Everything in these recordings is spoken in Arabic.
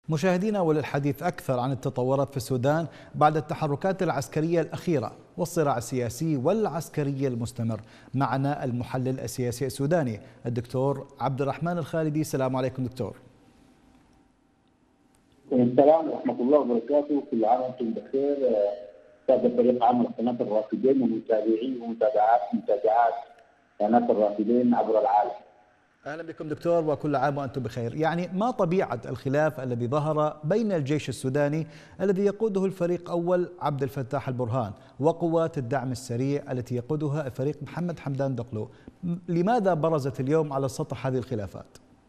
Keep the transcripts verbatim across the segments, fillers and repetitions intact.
مشاهدينا، وللحديث أكثر عن التطورات في السودان بعد التحركات العسكرية الأخيرة والصراع السياسي والعسكري المستمر، معنا المحلل السياسي السوداني الدكتور عبد الرحمن الخالدي. السلام عليكم دكتور. السلام ورحمة الله وبركاته. كل عام وانتم بخير. سادة فريق عمل قناة الرافدين ومتابعي ومتابعات متابعات قناة الرافدين عبر العالم. أهلا بكم دكتور وكل عام وأنتم بخير. يعني ما طبيعة الخلاف الذي ظهر بين الجيش السوداني الذي يقوده الفريق أول عبد الفتاح البرهان وقوات الدعم السريع التي يقودها الفريق محمد حمدان دقلو؟ لماذا برزت اليوم على السطح هذه الخلافات؟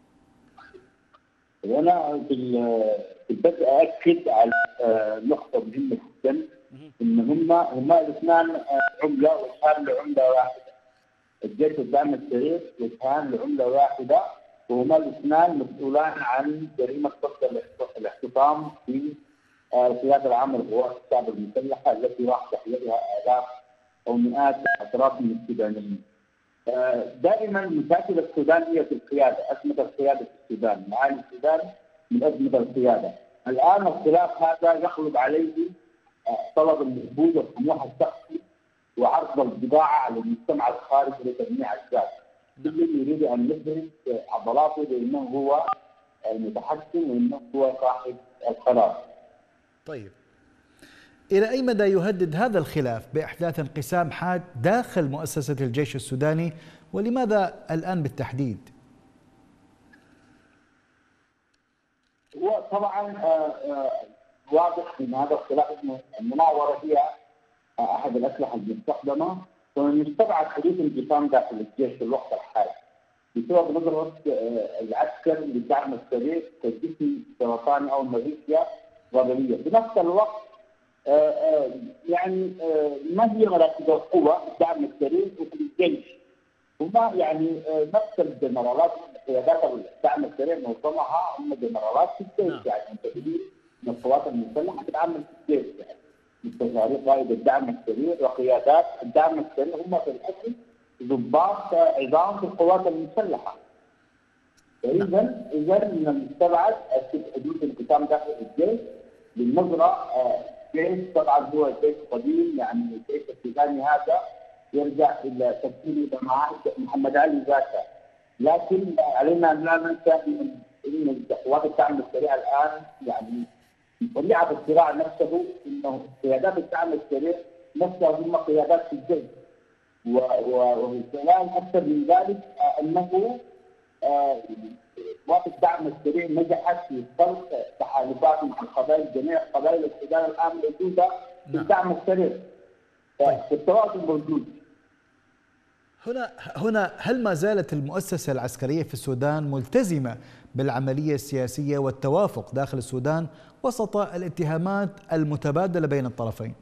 وأنا في البدء أؤكد على نقطة مهمة جدا، إن هم هما الاثنان عملة والحال لعملة واحدة. الجيش الدعم السريع يتهان لعمله واحده، وهما الاثنان مسؤولان عن جريمه قتل الاحتطام في القياده العامه لقوات الشعب المسلحه التي راح تحييها الاف او مئات الاطراف من السودانيين. دائما مشاكل السودان هي في القياده، ازمه القياده في السودان، معاني السودان من ازمه القياده. الان الخلاف هذا يغلب عليه طلب النفوذ والطموح الشخصي وعرض البضاعة على المجتمع الخارجي لتجميع الذات. كل يريد أن يثبت عضلاته بأنه هو المتحكم وأنه هو صاحب القرار. طيب، إلى أي مدى يهدد هذا الخلاف بإحداث انقسام حاد داخل مؤسسة الجيش السوداني، ولماذا الآن بالتحديد؟ وطبعا واضح أن هذا الخلاف المناورة هي احد الاسلحه المستخدمه، ومن يستبعد حدوث انقسام داخل الجيش في الوقت الحالي بسبب نظره العسكر للدعم السريع كجسم سرطاني او ميليشيا غضبيه. في نفس الوقت يعني ما هي مراكز القوه الدعم السريع وفي الجيش؟ هما يعني نفس الجنرالات، قيادات الدعم السريع معظمها هم جنرالات في الجيش، يعني منتخبين من القوات المسلحه تتعامل في الجيش، يعني مستشاري قائد الدعم السريع وقيادات الدعم السريع هم في الاصل ضباط عظام في القوات المسلحه. فاذا اذا من المستبعد حدوث انقسام داخل الجيش بالنظره. الجيش طبعا هو جيش قديم، يعني الجيش السوداني هذا يرجع الى تشكيل جماعات محمد علي باشا، لكن علينا ان لا ننسى ان قوات الدعم السريع الان يعني طبيعه الصراع نفسه انه قيادات الدعم السريع نفسها هم قيادات في الجيش، والكلام اكثر من ذلك انه قوات الدعم السريع نجحت في خلق تحالفات مع القبائل، جميع قبائل السودان الان موجوده في الدعم السريع، فالتواصل موجود. هنا هنا هل ما زالت المؤسسة العسكرية في السودان ملتزمة بالعملية السياسية والتوافق داخل السودان وسط الاتهامات المتبادلة بين الطرفين؟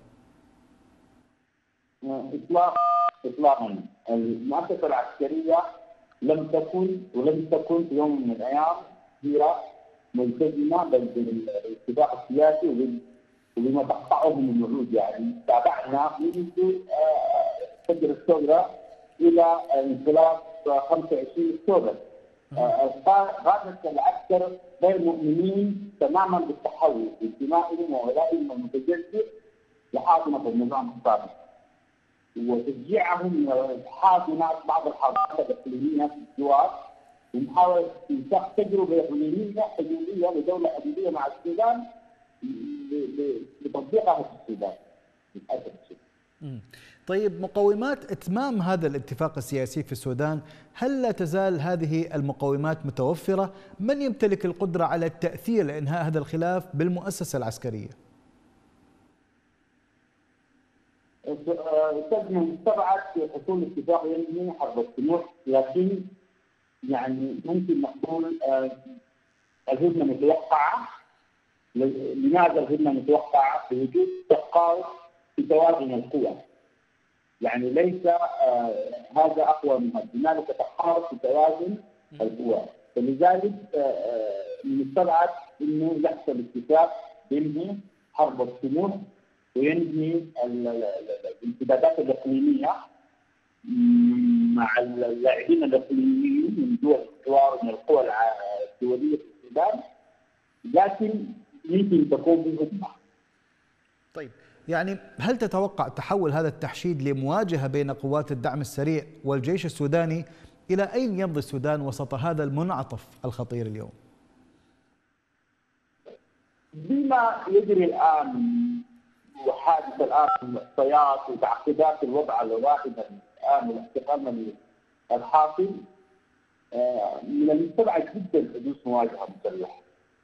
إطلاقا إطلاقا المؤسسة العسكرية لم تكن ولم تكن في يوم من الأيام هي ملتزمة بالاتفاق السياسي وبما تقطعه من الوعود. يعني تابعنا منذ فجر الثورة إلى انقلاب خمسة وعشرين أكتوبر. غادة العسكر غير مؤمنين تماما بالتحول بانتمائهم وولائهم المتجذر لحاضنة النظام السابق، وتشجيعهم حاضنة بعض الحاضنات الإقليمية في الجوار ومحاولة إنشاء تجربة إقليمية حدودية لدولة حدودية مع السودان لتطبيقها في السودان للأسف الشديد. طيب، مقومات إتمام هذا الاتفاق السياسي في السودان، هل لا تزال هذه المقومات متوفرة؟ من يمتلك القدرة على التأثير لإنهاء هذا الخلاف بالمؤسسة العسكرية؟ أستاذ مستبعد في حصول اتفاق ينهي حرب الطموح، لكن يعني ممكن نقول الهدنة متوقعة. لماذا الهدنة متوقعة؟ بوجود تقارب في توازن القوى. يعني ليس آه هذا اقوى من هذا، هنالك تقارب في توازن القوى، فلذلك من المستبعد انه يحصل اتفاق ينهي حرب الطموح وينهي الانسدادات الاقليميه مع اللاعبين الاقليميين من دول الجوار من القوى الدوليه في السودان لكن يمكن تكون بهدنه. طيب يعني هل تتوقع تحول هذا التحشيد لمواجهة بين قوات الدعم السريع والجيش السوداني؟ إلى أين يمضي السودان وسط هذا المنعطف الخطير اليوم؟ بما يجري الآن وحادث الآن المعطيات وتعقيدات الوضع الواحد الآن والاحتقان الحاصل، من المستبعد جدا حدوث مواجهة مسلحة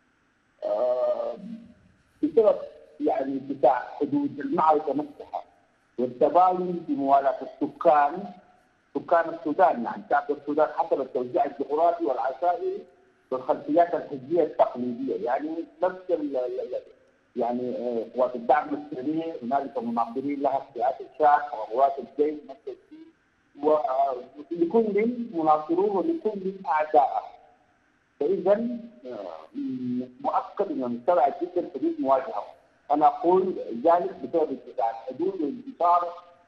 بسبب يعني اتساع حدود المعركة نفسها والتباين بموالاة السكان سكان السودان، يعني شعب السودان حسب التوزيع الجغرافي والعشائري والخلفيات الحزبية التقليدية، يعني نفس يعني قوات الدعم السريع هنالك مناصرين لها في فئات الشعب وقوات الجيش نفس الشيء، ولكل مناصروه ولكل اعدائه. فاذا مؤكد انه مستبعد جدا حدوث مواجهه. انا اقول ذلك بسبب اتساع الحدود وانتشار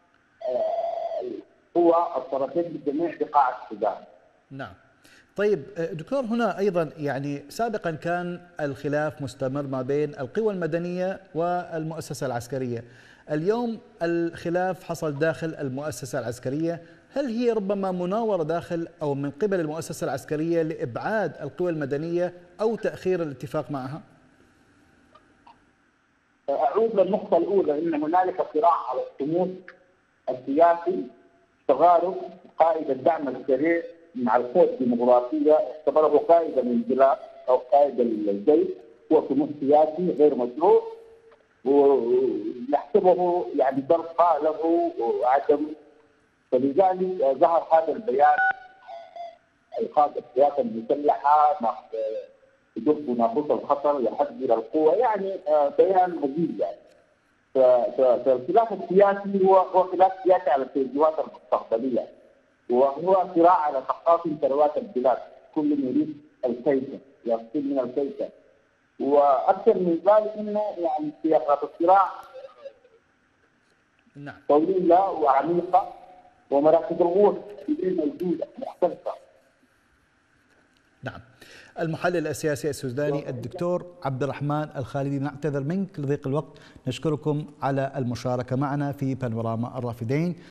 القوى الطرفين بجميع بقاع السودان. نعم. طيب دكتور، هنا أيضا يعني سابقا كان الخلاف مستمر ما بين القوى المدنية والمؤسسة العسكرية، اليوم الخلاف حصل داخل المؤسسة العسكرية، هل هي ربما مناورة داخل أو من قبل المؤسسة العسكرية لإبعاد القوى المدنية أو تأخير الاتفاق معها؟ أعود للنقطة الأولى، أن هنالك صراع على الصمود السياسي، تغارب قائد الدعم السريع مع القوى الديمقراطية اعتبره قائد الانقلاب أو قائد الجيش، هو طموح سياسي غير مشروع ويحسبه يعني ضربة له وعدم، فلذلك ظهر هذا البيان الخاص بالقوات المسلحة ضد ناقوس الخطر يحذر القوة، يعني بيان غريب يعني. فالخلاف السياسي هو هو خلاف سياسي على التوجهات المستقبلية، وهو صراع على تقاسم ثروات البلاد، كل يريد الكيسة يقتل من الكيسة، واكثر من ذلك انه يعني سياقات الصراع نعم طويلة وعميقة ومراكز الغوص موجودة مختلفة. نعم. المحلل السياسي السوداني الدكتور عبد الرحمن الخالدي، نعتذر منك لضيق الوقت، نشكركم على المشاركة معنا في بانوراما الرافدين.